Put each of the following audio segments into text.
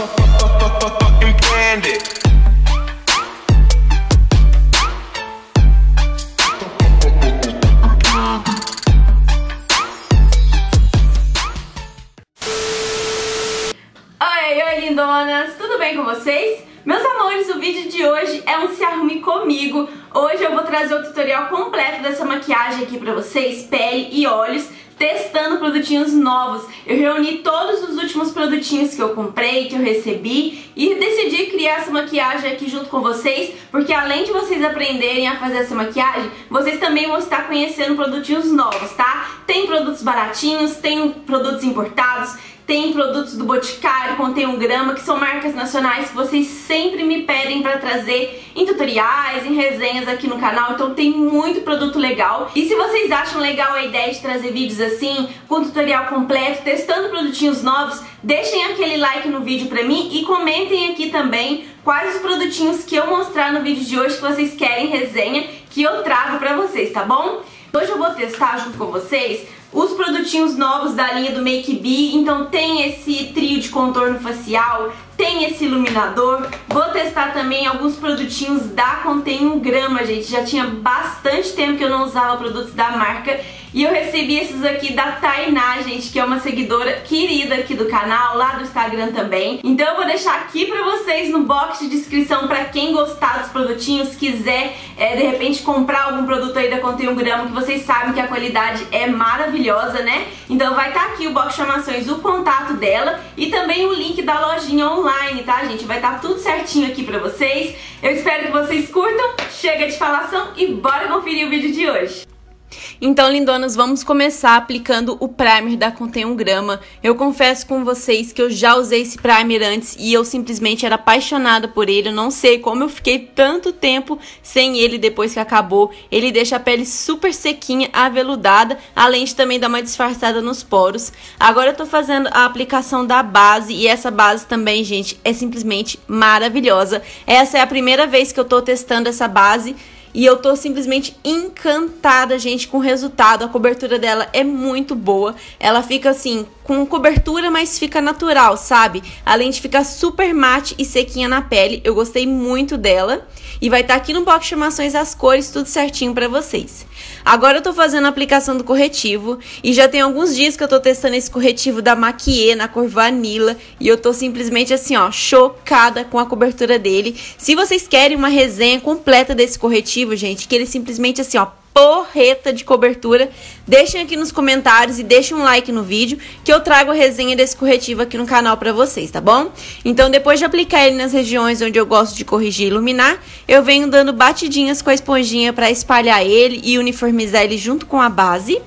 Oi, lindonas! Tudo bem com vocês? Meus amores, o vídeo de hoje é um Se Arrume Comigo. Hoje eu vou trazer o tutorial completo dessa maquiagem aqui pra vocês, pele e olhos, testando produtinhos novos. Eu reuni todos os últimos produtinhos que eu comprei, que eu recebi, e decidi criar essa maquiagem aqui junto com vocês, porque além de vocês aprenderem a fazer essa maquiagem, vocês também vão estar conhecendo produtinhos novos, tá? Tem produtos baratinhos, tem produtos importados, tem produtos do Boticário, Contém um Grama, que são marcas nacionais que vocês sempre me pedem pra trazer em tutoriais, em resenhas aqui no canal, então tem muito produto legal. E se vocês acham legal a ideia de trazer vídeos assim, com tutorial completo, testando produtinhos novos, deixem aquele like no vídeo pra mim e comentem aqui também quais os produtinhos que eu mostrar no vídeo de hoje que vocês querem resenha, que eu trago pra vocês, tá bom? Hoje eu vou testar junto com vocês os produtinhos novos da linha do Make Be. Então tem esse trio de contorno facial, tem esse iluminador. Vou testar também alguns produtinhos da Contém um Grama, gente. Já tinha bastante tempo que eu não usava produtos da marca e eu recebi esses aqui da Tainá, gente, que é uma seguidora querida aqui do canal, lá do Instagram também. Então eu vou deixar aqui pra vocês no box de descrição pra quem gostar dos produtinhos, quiser de repente comprar algum produto aí da Contém um Grama, que vocês sabem que a qualidade é maravilhosa, né? Então vai estar aqui o box de chamações, o contato dela e também o link da lojinha online, tá, gente? Vai estar tudo certinho aqui pra vocês. Eu espero que vocês curtam. Chega de falação e bora conferir o vídeo de hoje. Então, lindonas, vamos começar aplicando o primer da Contém um Grama. Eu confesso com vocês que eu já usei esse primer antes e eu simplesmente era apaixonada por ele. Eu não sei como eu fiquei tanto tempo sem ele depois que acabou. Ele deixa a pele super sequinha, aveludada, além de também dar uma disfarçada nos poros. Agora eu tô fazendo a aplicação da base e essa base também, gente, é simplesmente maravilhosa. Essa é a primeira vez que eu tô testando essa base e eu tô simplesmente encantada, gente, com o resultado. A cobertura dela é muito boa. Ela fica assim, com cobertura, mas fica natural, sabe? Além de ficar super mate e sequinha na pele. Eu gostei muito dela. E vai estar aqui no box de chamações as cores, tudo certinho pra vocês. Agora eu tô fazendo a aplicação do corretivo. E já tem alguns dias que eu tô testando esse corretivo da Maquiê na cor Vanilla. E eu tô simplesmente assim, ó, chocada com a cobertura dele. Se vocês querem uma resenha completa desse corretivo, gente, que ele simplesmente assim, ó, porreta de cobertura, deixem aqui nos comentários e deixem um like no vídeo que eu trago a resenha desse corretivo aqui no canal pra vocês, tá bom? Então depois de aplicar ele nas regiões onde eu gosto de corrigir e iluminar, eu venho dando batidinhas com a esponjinha pra espalhar ele e uniformizar ele junto com a base.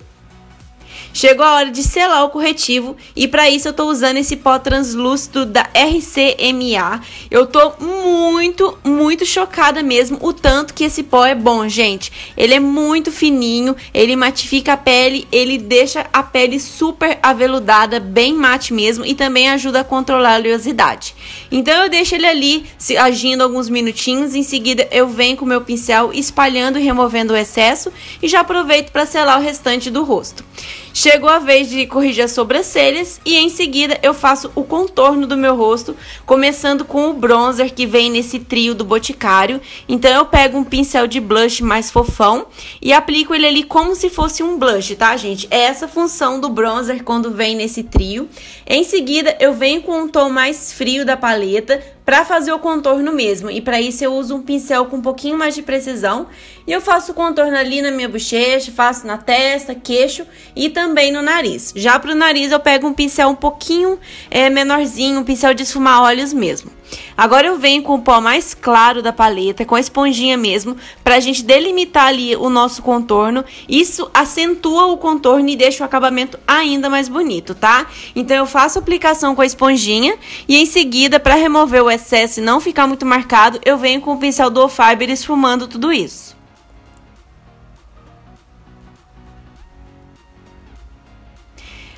Chegou a hora de selar o corretivo e para isso eu tô usando esse pó translúcido da RCMA. Eu tô muito chocada mesmo o tanto que esse pó é bom, gente. Ele é muito fininho, ele matifica a pele, ele deixa a pele super aveludada, bem mate mesmo e também ajuda a controlar a oleosidade. Então eu deixo ele ali agindo alguns minutinhos, em seguida eu venho com o meu pincel espalhando e removendo o excesso e já aproveito para selar o restante do rosto. Chegou a vez de corrigir as sobrancelhas e em seguida eu faço o contorno do meu rosto, começando com o bronzer que vem nesse trio do Boticário. Então eu pego um pincel de blush mais fofão e aplico ele ali como se fosse um blush, tá, gente? É essa a função do bronzer quando vem nesse trio. Em seguida eu venho com um tom mais frio da paleta para fazer o contorno mesmo, e para isso eu uso um pincel com um pouquinho mais de precisão e eu faço o contorno ali na minha bochecha, faço na testa, queixo e também no nariz. Já pro nariz eu pego um pincel um pouquinho menorzinho, um pincel de esfumar olhos mesmo. Agora eu venho com o pó mais claro da paleta, com a esponjinha mesmo, pra gente delimitar ali o nosso contorno. Isso acentua o contorno e deixa o acabamento ainda mais bonito, tá? Então eu faço a aplicação com a esponjinha e em seguida, pra remover o excesso e não ficar muito marcado, eu venho com o pincel do Fiber esfumando tudo isso.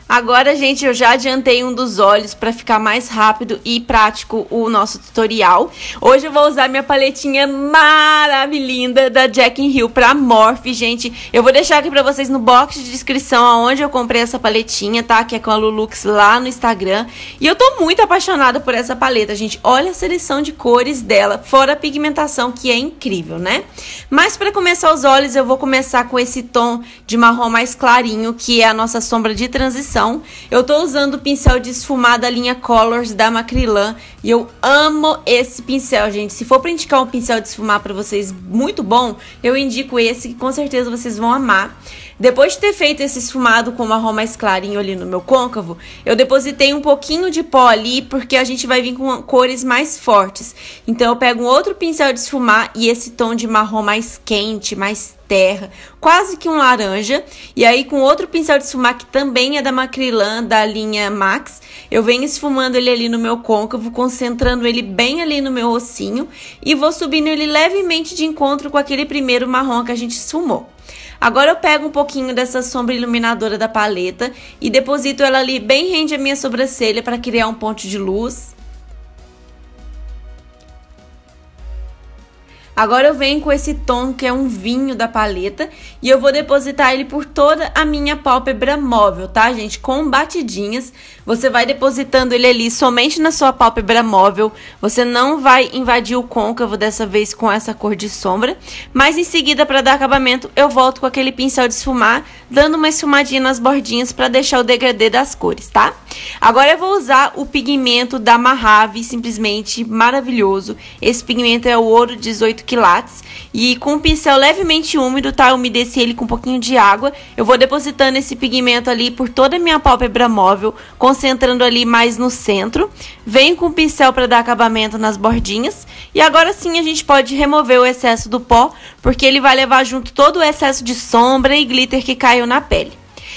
Agora, gente, eu já adiantei um dos olhos para ficar mais rápido e prático o nosso tutorial. Hoje eu vou usar minha paletinha maravilhosa da Jack & Hill para Morphe, gente. Eu vou deixar aqui para vocês no box de descrição aonde eu comprei essa paletinha, tá? Que é com a Lulux lá no Instagram. E eu tô muito apaixonada por essa paleta, gente. Olha a seleção de cores dela, fora a pigmentação, que é incrível, né? Mas para começar os olhos, eu vou começar com esse tom de marrom mais clarinho, que é a nossa sombra de transição. Eu tô usando o pincel de esfumar da linha Colors da Macrylan e eu amo esse pincel, gente. Se for pra indicar um pincel de esfumar pra vocês muito bom, eu indico esse, que com certeza vocês vão amar. Depois de ter feito esse esfumado com marrom mais clarinho ali no meu côncavo, eu depositei um pouquinho de pó ali, porque a gente vai vir com cores mais fortes. Então eu pego um outro pincel de esfumar e esse tom de marrom mais quente, mais terra, quase que um laranja. E aí com outro pincel de esfumar, que também é da Macrylan, da linha Max, eu venho esfumando ele ali no meu côncavo, concentrando ele bem ali no meu ossinho e vou subindo ele levemente de encontro com aquele primeiro marrom que a gente esfumou. Agora eu pego um pouquinho dessa sombra iluminadora da paleta e deposito ela ali bem rente à minha sobrancelha para criar um ponto de luz. Agora eu venho com esse tom que é um vinho da paleta e eu vou depositar ele por toda a minha pálpebra móvel, tá, gente? Com batidinhas, você vai depositando ele ali somente na sua pálpebra móvel. Você não vai invadir o côncavo dessa vez com essa cor de sombra, mas em seguida, para dar acabamento, eu volto com aquele pincel de esfumar, dando uma esfumadinha nas bordinhas para deixar o degradê das cores, tá? Agora eu vou usar o pigmento da Mojave, simplesmente maravilhoso. Esse pigmento é o Ouro 18 quilates e com um pincel levemente úmido, tá? Eu umedeci ele com um pouquinho de água. Eu vou depositando esse pigmento ali por toda a minha pálpebra móvel, concentrando ali mais no centro. Venho com o pincel para dar acabamento nas bordinhas. E agora sim a gente pode remover o excesso do pó, porque ele vai levar junto todo o excesso de sombra e glitter que caiu na pele.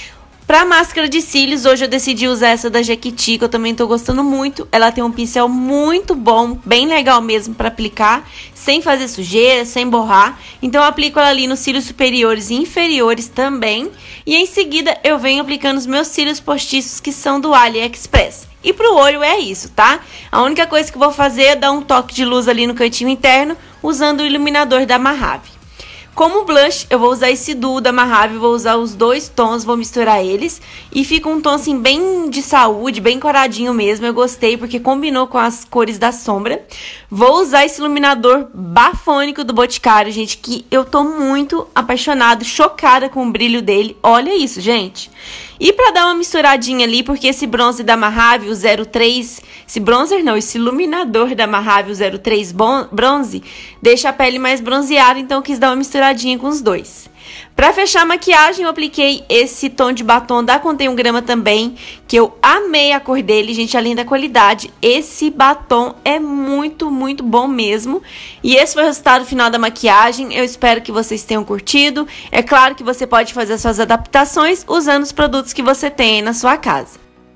Pra máscara de cílios, hoje eu decidi usar essa da Jequiti, que eu também tô gostando muito. Ela tem um pincel muito bom, bem legal mesmo pra aplicar, sem fazer sujeira, sem borrar. Então eu aplico ela ali nos cílios superiores e inferiores também. E em seguida eu venho aplicando os meus cílios postiços, que são do AliExpress. E pro olho é isso, tá? A única coisa que eu vou fazer é dar um toque de luz ali no cantinho interno, usando o iluminador da Mojave. Como blush, eu vou usar esse duo da Mojave, vou usar os dois tons, vou misturar eles. E fica um tom assim bem de saúde, bem coradinho mesmo, eu gostei porque combinou com as cores da sombra. Vou usar esse iluminador bafônico do Boticário, gente, que eu tô muito apaixonada, chocada com o brilho dele. Olha isso, gente. E pra dar uma misturadinha ali, porque esse bronze da Mojave, o 03, esse iluminador da Mojave, o 03 bronze, deixa a pele mais bronzeada, então eu quis dar uma misturadinha com os dois. Pra fechar a maquiagem, eu apliquei esse tom de batom da Contém 1 Grama também, que eu amei a cor dele, gente, além da qualidade. Esse batom é muito, muito bom mesmo. E esse foi o resultado final da maquiagem, eu espero que vocês tenham curtido. É claro que você pode fazer suas adaptações usando os produtos que você tem aí na sua casa.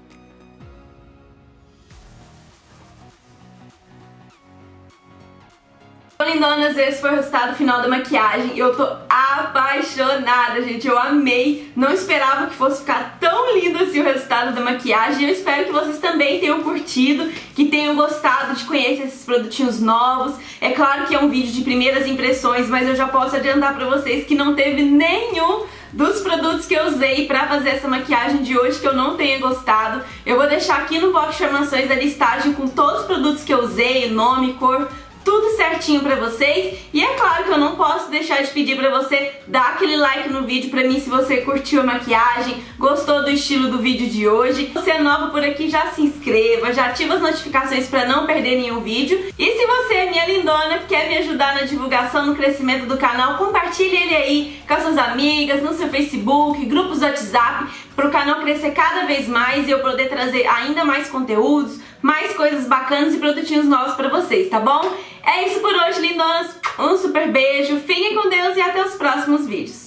Lindonas, esse foi o resultado final da maquiagem. Eu tô apaixonada, gente. Eu amei. Não esperava que fosse ficar tão lindo assim o resultado da maquiagem. Eu espero que vocês também tenham curtido, que tenham gostado de conhecer esses produtinhos novos. É claro que é um vídeo de primeiras impressões, mas eu já posso adiantar pra vocês que não teve nenhum dos produtos que eu usei pra fazer essa maquiagem de hoje que eu não tenha gostado. Eu vou deixar aqui no box de informações a listagem com todos os produtos que eu usei, nome, cor, tudo certinho pra vocês. E é claro que eu não posso deixar de pedir pra você dar aquele like no vídeo pra mim se você curtiu a maquiagem, gostou do estilo do vídeo de hoje. Se você é nova por aqui, já se inscreva, já ativa as notificações pra não perder nenhum vídeo. E se você é minha lindona, quer me ajudar na divulgação, no crescimento do canal, compartilhe ele aí com as suas amigas, no seu Facebook, grupos do WhatsApp, para o canal crescer cada vez mais e eu poder trazer ainda mais conteúdos, mais coisas bacanas e produtinhos novos pra vocês, tá bom? É isso por hoje, lindonas. Um super beijo, fiquem com Deus e até os próximos vídeos.